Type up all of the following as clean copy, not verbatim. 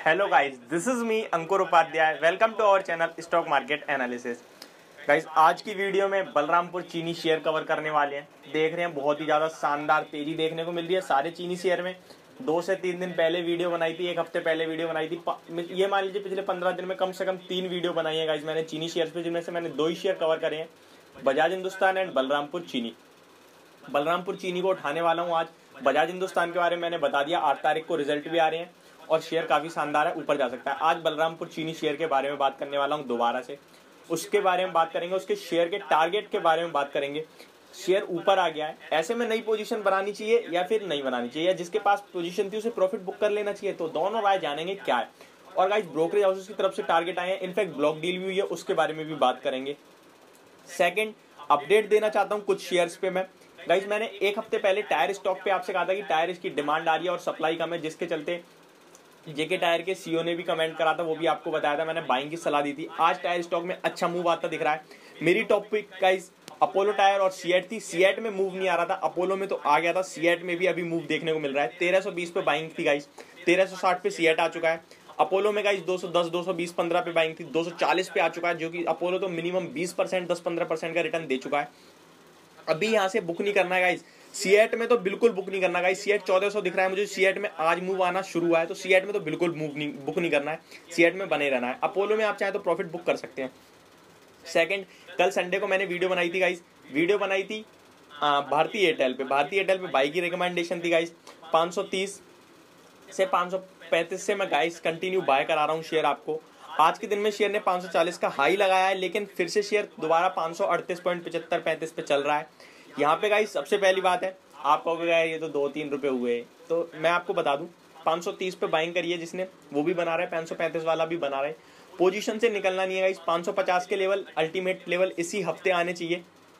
Hello guys, this is me Ankur Upadhyay. Welcome to our channel stock market analysis. Guys, आज की video में बलरामपुर चीनी share cover करने वाले हैं। देख रहे हैं बहुत ही ज़्यादा शानदार तेजी देखने को मिल रही है सारे चीनी शेयर में। 2 से 3 दिन पहले वीडियो बनाई थी, 1 हफ्ते पहले वीडियो बनाई थी। ये मान लीजिए पिछले 15 दिन में कम से कम 3 वीडियो बनाई है गाइस मैंने चीनी शेयर पे, जिनमें से मैंने 2 ही शेयर कवर करे हैं, बजाज हिंदुस्तान एंड बलरामपुर चीनी। बलरामपुर चीनी को उठाने वाला हूँ आज। बजाज हिंदुस्तान के बारे में मैंने बता दिया, 8 तारीख को रिजल्ट भी आ रहे हैं और शेयर काफी शानदार है, ऊपर जा सकता है। आज बलरामपुर चीनी शेयर के बारे में बात करने वाला हूं दोबारा से। उसके बारे में बात करेंगे, उसके शेयर के टारगेट के बारे में बात करेंगे। शेयर ऊपर आ गया है, ऐसे में नई पोजीशन बनानी चाहिए या फिर नहीं बनानी चाहिए, या जिसके पास पोजीशन थी उसे प्रॉफिट बुक कर लेना चाहिए। तो दोनों राय जानेंगे क्या है। और गाइस, ब्रोकरेज हाउसेस की तरफ से टारगेट आए हैं, इनफैक्ट ब्लॉक डील भी हुई है, उसके बारे में भी बात करेंगे। सेकंड, अपडेट देना चाहता हूं कुछ शेयर्स पे मैं। गाइस, मैंने 1 हफ्ते पहले टायर स्टॉक पे आपसे कहा था कि टायर की डिमांड आ रही है और सप्लाई कम है, जिसके चलते जेके टायर के सीईओ ने भी कमेंट करा था, वो भी आपको बताया था, मैंने बाइंग की सलाह दी थी। आज टायर स्टॉक में अच्छा मूव आता दिख रहा है। मेरी top pick guys Apollo tyre और सीएट थी। सीएट में मूव नहीं आ रहा था, अपोलो में तो आ गया था। सीएट में भी अभी मूव देखने को मिल रहा है। 1320 पे बाइंग थी गाइस, 1360 पे सीएट आ चुका है। अपोलो में गाइस 210, 220, 15 पे बाइंग थी, 240 पे आ चुका है, जो कि अपोलो तो मिनिमम 20%, 10-15% का रिटर्न दे चुका है। अभी यहाँ से बुक नहीं करना है गाइस। सीएट में तो बिल्कुल बुक नहीं करना गाइस। सीएट 1400 दिख रहा है मुझे, सीएट में आज मूव आना शुरू हुआ है, तो सीएट में तो बिल्कुल बुक नहीं करना है, सीएट में बने रहना है। अपोलो में आप चाहे तो प्रॉफिट बुक कर सकते हैं। सेकंड, कल संडे को मैंने वीडियो बनाई थी गाइस, वीडियो बनाई थी भारतीय एयरटेल पे। भारतीय एयरटेल पे बाई की रिकमेंडेशन थी गाइस। 530 से 535 से मैं गाइस कंटिन्यू बाय करा रहा हूँ शेयर आपको। आज के दिन में शेयर ने 540 का हाई लगाया है, लेकिन फिर से शेयर दोबारा 538.75-35 पे चल रहा है। यहाँ पे गाइस सबसे पहली बात है, आप कहोगे यार ये तो 2-3 रुपए हुए, तो मैं आपको बता दूं 530 पे बाइंग करिए जिसने, वो भी बना रहा है, 535 वाला भी बना रहा है। पोजीशन से निकलना नहीं है गाइस। 550 के लेवल अल्टीमेट लेवल इसी हफ्ते आने चाहिए।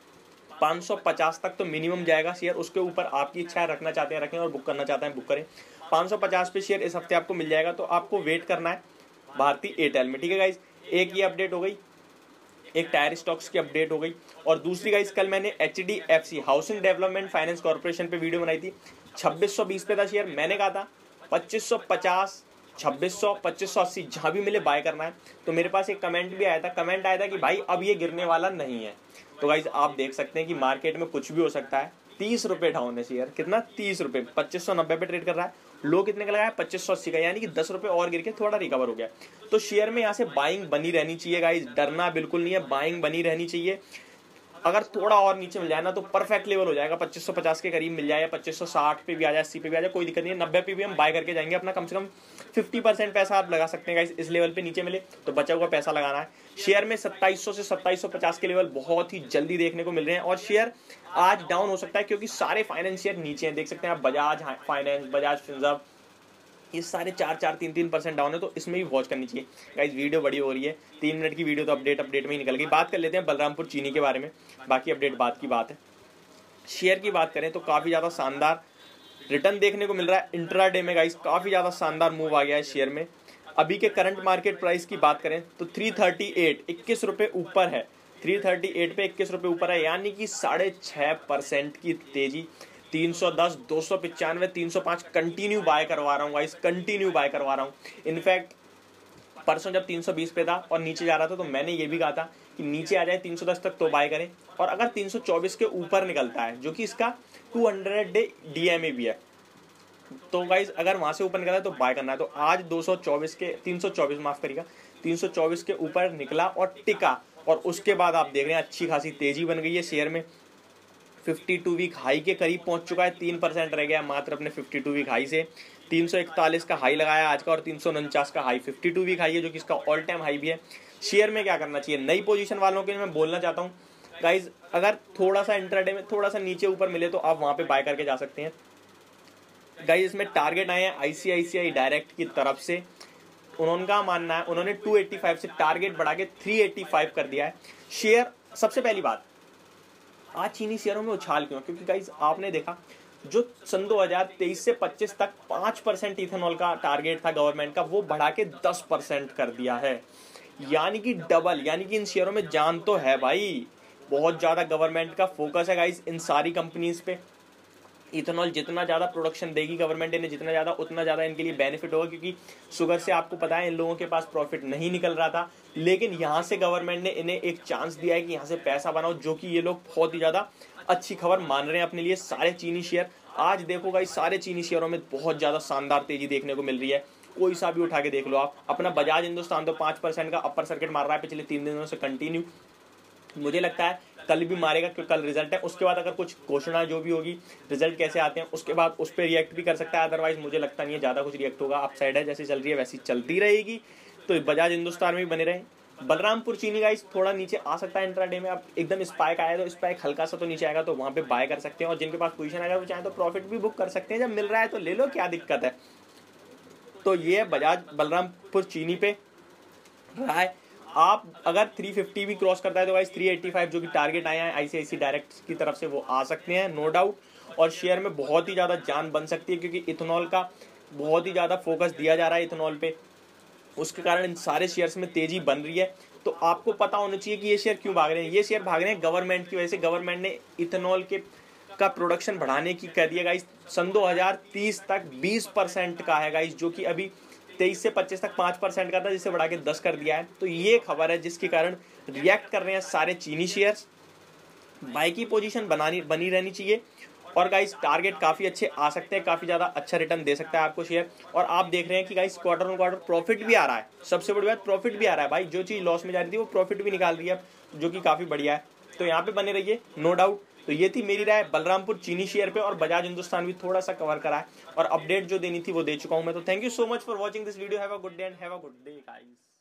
550 तक तो मिनिमम जाएगा शेयर, उसके ऊपर आपकी इच्छा है, रखना चाहते हैं रखें और बुक करना चाहते हैं बुक करें। 550 पे शेयर इस हफ्ते आपको मिल जाएगा, तो आपको वेट करना है भारतीय एयरटेल में, ठीक है गाइस। एक ये अपडेट हो गई, एक टायर स्टॉक्स की अपडेट हो गई। और दूसरी गाइस, कल मैंने HDFC housing development finance corporation पे वीडियो बनाई थी। 2620 पे था शेयर, मैंने कहा था 2550, 2600, 2580 जहां भी मिले बाय करना है। तो मेरे पास एक कमेंट भी आया था, कमेंट आया था कि भाई अब ये गिरने वाला नहीं है। तो गाइस, आप देख सकते हैं कि मार्केट में कुछ भी हो सकता है। 30 रुपए डाउन है शेयर, कितना 30 रुपए, 2590 पे ट्रेड कर रहा है। लो कितने का लगाया, 2580 का, यानी कि 10 रुपए और गिर के थोड़ा रिकवर हो गया। तो शेयर में यहाँ से बाइंग बनी रहनी चाहिए गाइस, डरना बिल्कुल नहीं है, बाइंग बनी रहनी चाहिए। अगर थोड़ा और नीचे मिल जाए ना तो परफेक्ट लेवल हो जाएगा, 2550 के करीब मिल जाए, या 2560 पे भी आ जाए, 80 पे भी आ जाए, कोई दिक्कत नहीं है। 90 पे भी हम बाय करके जाएंगे। अपना कम से कम 50% पैसा आप लगा सकते हैं गाइस। इस लेवल पे नीचे मिले तो बचा हुआ पैसा लगाना है। शेयर में 2700 से 2750 के लेवल बहुत ही जल्दी देखने को मिल रहे हैं, और शेयर आज डाउन हो सकता है क्योंकि सारे फाइनेंशियर नीचे हैं। देख सकते हैं आप, बजाज फाइनेंस, बजाज फिनसर्व, ये सारे 4-3% डाउन है, तो इसमें भी वॉच करनी चाहिए गाइस। वीडियो बड़ी हो रही है, 3 मिनट की वीडियो तो अपडेट में ही निकल गई। बात कर लेते हैं बलरामपुर चीनी के बारे में, बाकी अपडेट बात की बात है। शेयर की बात करें तो काफी ज्यादा शानदार रिटर्न देखने को मिल रहा है। इंट्राडे में गाइस काफी ज्यादा शानदार मूव आ गया है शेयर में। अभी के करंट मार्केट प्राइस की बात करें तो 338, 21 रुपए ऊपर है। 338 पे 21 रुपए ऊपर है, यानी कि 6.5% की तेजी। 310, 295, 305 कंटिन्यू बाय करवा रहा हूँ गाइस, कंटिन्यू बाय करवा रहा हूँ। इनफैक्ट परसों जब 320 पे था और नीचे जा रहा था, तो मैंने ये भी कहा था कि नीचे आ जाए 310 तक तो बाय करें, और अगर 324 के ऊपर निकलता है, जो कि इसका 200 डे डीएमए भी है, तो गाइज अगर वहां से ऊपर निकला है तो बाय करना है। तो आज 324 माफ करिएगा, 324 के ऊपर निकला और टिका, और उसके बाद आप देख रहे हैं अच्छी खासी तेजी बन गई है शेयर में। 52 वीक हाई के करीब पहुंच चुका है, 3% रह गया मात्र अपने 52 वीक हाई से। 341 का हाई लगाया आज का, और 349 का हाई 52 वीक हाई है, जो कि इसका ऑल टाइम हाई भी है। शेयर में क्या करना चाहिए, नई पोजीशन वालों के लिए मैं बोलना चाहता हूँ गाइज, अगर थोड़ा सा इंट्राडे में थोड़ा सा नीचे ऊपर मिले तो आप वहां पे बाय करके जा सकते हैं गाइज। इसमें टारगेट आए हैं ICICI डायरेक्ट की तरफ से। उनका मानना है, उन्होंने 285 से टारगेट बढ़ा के 385 कर दिया है। शेयर, सबसे पहली बात, आज चीनी शेयरों में उछाल क्यों, क्योंकि गाइस आपने देखा जो सन 2023 से 25 तक 5% इथेनॉल का टारगेट था गवर्नमेंट का, वो बढ़ा के 10% कर दिया है, यानी कि डबल। यानी कि इन शेयरों में जान तो है भाई, बहुत ज्यादा गवर्नमेंट का फोकस है गाइस इन सारी कंपनीज पे। इथेनॉल जितना ज़्यादा प्रोडक्शन देगी गवर्नमेंट इन्हें जितना ज़्यादा, उतना ज़्यादा इनके लिए बेनिफिट होगा, क्योंकि शुगर से आपको पता है इन लोगों के पास प्रॉफिट नहीं निकल रहा था, लेकिन यहाँ से गवर्नमेंट ने इन्हें एक चांस दिया है कि यहाँ से पैसा बनाओ, जो कि ये लोग बहुत ही ज़्यादा अच्छी खबर मान रहे हैं अपने लिए। सारे चीनी शेयर आज देखो गाइस, सारे चीनी शेयरों में बहुत ज़्यादा शानदार तेजी देखने को मिल रही है। कोई सा भी उठा के देख लो आप। अपना बजाज हिंदुस्तान तो 5% का अपर सर्किट मार रहा है पिछले 3 दिनों से कंटिन्यू। मुझे लगता है कल भी मारेगा, क्योंकि कल रिजल्ट है, उसके बाद अगर कुछ घोषणा जो भी होगी, रिजल्ट कैसे आते हैं उसके बाद उस पर रिएक्ट भी कर सकता है। अदरवाइज मुझे लगता नहीं है ज़्यादा कुछ रिएक्ट होगा। अपसाइड है, जैसे चल रही है वैसी चलती रहेगी, तो बजाज हिंदुस्तान में भी बने रहे। बलरामपुर चीनी गाइस थोड़ा नीचे आ सकता है इंट्राडे में। अब एकदम स्पाइक आया तो स्पाइक हल्का सा तो नीचे आएगा, तो वहाँ पे बाय कर सकते हैं, और जिनके पास पोजीशन आएगा वो चाहे तो प्रॉफिट भी बुक कर सकते हैं। जब मिल रहा है तो ले लो, क्या दिक्कत है। तो ये बजाज बलरामपुर चीनी पे रहा है। आप अगर 350 भी क्रॉस करता है तो गाइस 385 जो कि टारगेट आया है आईसीआईसी डायरेक्ट की तरफ से, वो आ सकते हैं नो डाउट। और शेयर में बहुत ही ज़्यादा जान बन सकती है, क्योंकि इथेनॉल का बहुत ही ज़्यादा फोकस दिया जा रहा है इथेनॉल पे, उसके कारण इन सारे शेयर्स में तेजी बन रही है। तो आपको पता होना चाहिए कि ये शेयर क्यों भाग रहे हैं। ये शेयर भाग रहे हैं गवर्नमेंट की वजह से। गवर्नमेंट ने इथेनॉल का प्रोडक्शन बढ़ाने की कह दिया गाइस। सन 2030 तक 20% का है गाइस, जो कि अभी 23 से 25 तक 5% का था, जिसे बढ़ा के 10 कर दिया है। तो ये खबर है जिसके कारण रिएक्ट कर रहे हैं सारे चीनी शेयर्स। बाई की पोजीशन बनी रहनी चाहिए। और गाइस टारगेट काफ़ी अच्छे आ सकते हैं, काफ़ी ज़्यादा अच्छा रिटर्न दे सकता है आपको शेयर। और आप देख रहे हैं कि guys quarter on quarter profit भी आ रहा है। सबसे बड़ी बात प्रॉफिट भी आ रहा है भाई। जो चीज़ लॉस में जा रही थी वो प्रॉफिट भी निकाल रही है, जो कि काफ़ी बढ़िया है। तो यहाँ पे बने रहिए नो डाउट। तो ये थी मेरी राय बलरामपुर चीनी शेयर पे। और बजाज हिंदुस्तान भी थोड़ा सा कवर करा है, और अपडेट जो देनी थी वो दे चुका हूँ मैं। तो thank you so much for watching this video. Have a good day and have a good day guys.